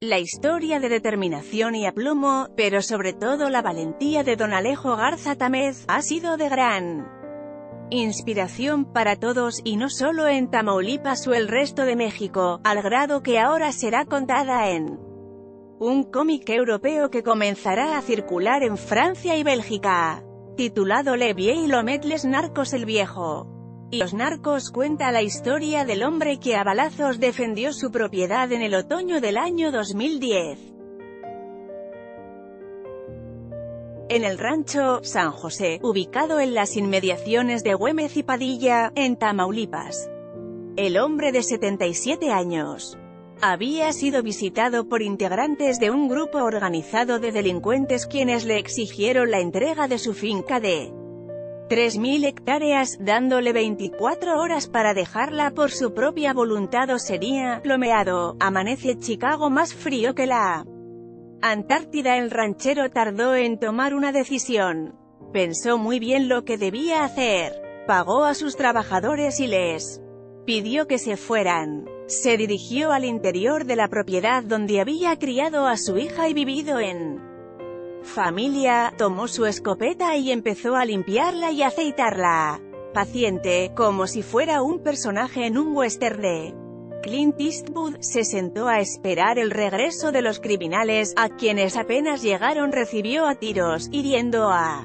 La historia de determinación y aplomo, pero sobre todo la valentía de don Alejo Garza Tamez, ha sido de gran inspiración para todos, y no solo en Tamaulipas o el resto de México, al grado que ahora será contada en un cómic europeo que comenzará a circular en Francia y Bélgica, titulado Le Vieil L'Homme les Narcos el Viejo y los Narcos. Cuenta la historia del hombre que a balazos defendió su propiedad en el otoño del año 2010. En el rancho San José, ubicado en las inmediaciones de Güémez y Padilla, en Tamaulipas, el hombre de 77 años había sido visitado por integrantes de un grupo organizado de delincuentes quienes le exigieron la entrega de su finca de 3.000 hectáreas, dándole 24 horas para dejarla por su propia voluntad o sería plomeado. Amanece Chicago más frío que la Antártida. El ranchero tardó en tomar una decisión. Pensó muy bien lo que debía hacer. Pagó a sus trabajadores y les pidió que se fueran. Se dirigió al interior de la propiedad donde había criado a su hija y vivido en familia, tomó su escopeta y empezó a limpiarla y aceitarla. Paciente, como si fuera un personaje en un western de Clint Eastwood, se sentó a esperar el regreso de los criminales, a quienes apenas llegaron recibió a tiros, hiriendo a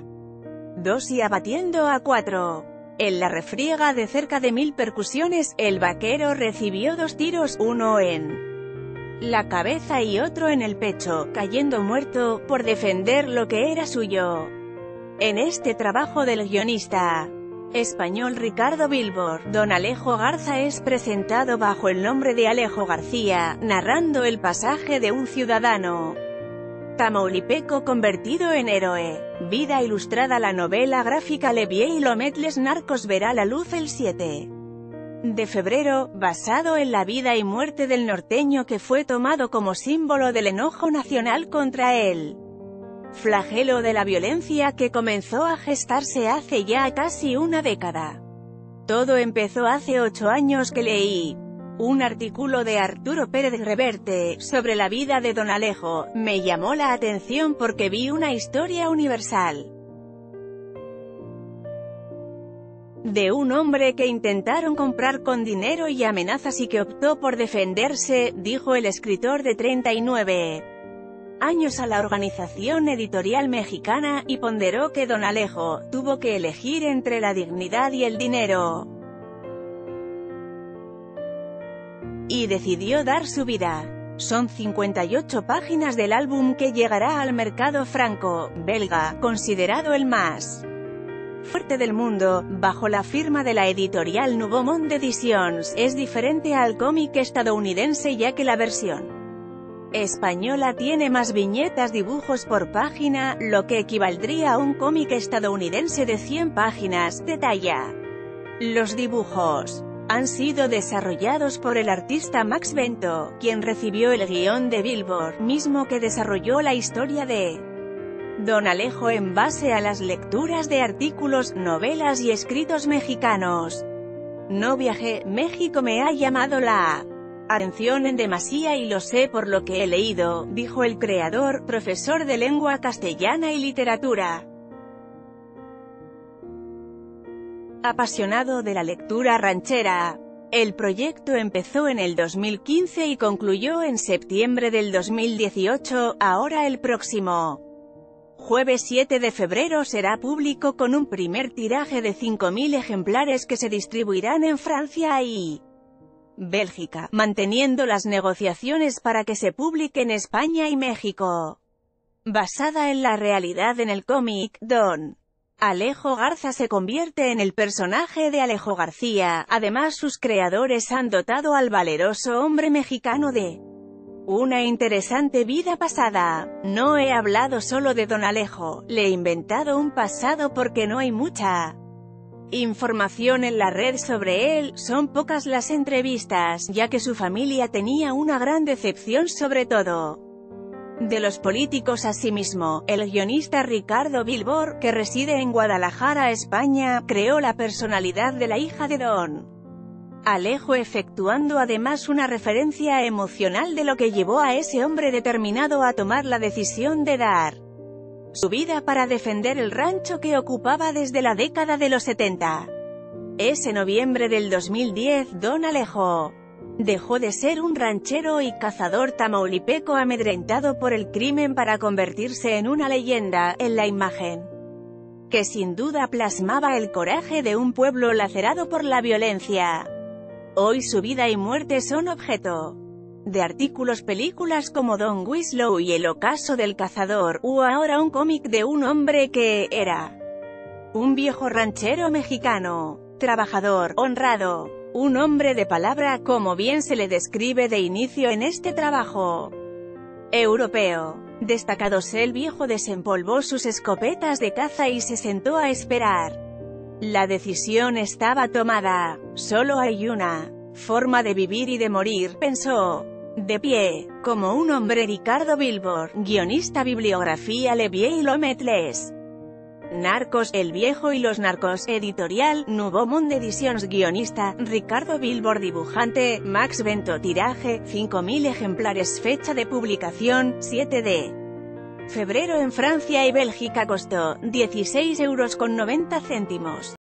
2 y abatiendo a 4. En la refriega de cerca de 1000 percusiones, el vaquero recibió 2 tiros, uno en la cabeza y otro en el pecho, cayendo muerto, por defender lo que era suyo. En este trabajo del guionista español Ricardo Bilbor, don Alejo Garza es presentado bajo el nombre de Alejo García, narrando el pasaje de un ciudadano tamaulipeco convertido en héroe. Vida ilustrada. La novela gráfica Le Vieil L'Homme les Narcos verá la luz el 7 de febrero, basado en la vida y muerte del norteño que fue tomado como símbolo del enojo nacional contra él. Flagelo de la violencia que comenzó a gestarse hace ya casi una década. Todo empezó hace 8 años que leí un artículo de Arturo Pérez Reverte sobre la vida de don Alejo. Me llamó la atención porque vi una historia universal de un hombre que intentaron comprar con dinero y amenazas y que optó por defenderse, dijo el escritor de 39 años a la Organización Editorial Mexicana, y ponderó que don Alejo tuvo que elegir entre la dignidad y el dinero, y decidió dar su vida. Son 58 páginas del álbum que llegará al mercado franco-belga, considerado el más fuerte del mundo, bajo la firma de la editorial Nouveau Monde Editions. Es diferente al cómic estadounidense ya que la versión española tiene más viñetas, dibujos por página, lo que equivaldría a un cómic estadounidense de 100 páginas, detalla. Los dibujos han sido desarrollados por el artista Max Bento, quien recibió el guión de Bilbor, mismo que desarrolló la historia de don Alejo en base a las lecturas de artículos, novelas y escritos mexicanos. No viajé, México me ha llamado la atención en demasía y lo sé por lo que he leído, dijo el creador, profesor de lengua castellana y literatura. Apasionado de la lectura ranchera. El proyecto empezó en el 2015 y concluyó en septiembre del 2018, ahora el próximo jueves 7 de febrero será público con un primer tiraje de 5.000 ejemplares que se distribuirán en Francia y Bélgica, manteniendo las negociaciones para que se publique en España y México. Basada en la realidad en el cómic, don Alejo Garza se convierte en el personaje de Alejo García. Además, sus creadores han dotado al valeroso hombre mexicano de una interesante vida pasada. No he hablado solo de don Alejo, le he inventado un pasado porque no hay mucha información en la red sobre él, son pocas las entrevistas, ya que su familia tenía una gran decepción sobre todo de los políticos. Asimismo, el guionista Ricardo Bilbor, que reside en Guadalajara, España, creó la personalidad de la hija de don Alejo efectuando además una referencia emocional de lo que llevó a ese hombre determinado a tomar la decisión de dar su vida para defender el rancho que ocupaba desde la década de los 70. Ese noviembre del 2010, don Alejo dejó de ser un ranchero y cazador tamaulipeco amedrentado por el crimen para convertirse en una leyenda, en la imagen que sin duda plasmaba el coraje de un pueblo lacerado por la violencia. Hoy su vida y muerte son objeto de artículos, películas como Don Winslow y El ocaso del cazador, o ahora un cómic de un hombre que era un viejo ranchero mexicano, trabajador, honrado, un hombre de palabra, como bien se le describe de inicio en este trabajo europeo. Destacados, el viejo desempolvó sus escopetas de caza y se sentó a esperar. La decisión estaba tomada. Solo hay una forma de vivir y de morir, pensó. De pie, como un hombre. Ricardo Billboard, guionista. Bibliografía Levi Lometles. Narcos, El viejo y los narcos, editorial, Nouveau Monde Editions. Guionista, Ricardo Billboard. Dibujante, Max Bento. Tiraje, 5.000 ejemplares. Fecha de publicación, 7 de febrero en Francia y Bélgica. Costó 16,90 €.